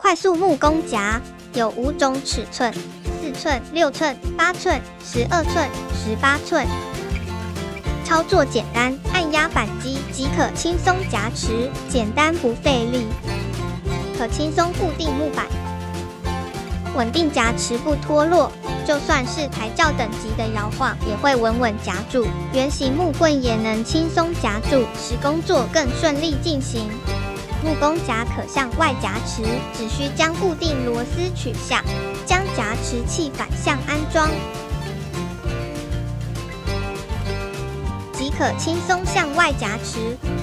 快速木工夹有5种尺寸：4寸、6寸、8寸、12寸、18寸。操作简单，按压扳机即可轻松夹持，简单不费力，可轻松固定木板，稳定夹持不脱落。就算是台轿等级的摇晃，也会稳稳夹住。圆形木棍也能轻松夹住，使工作更顺利进行。木工夹可向外夹持，只需将固定螺丝取下，将夹持器反向安装，即可轻松向外夹持。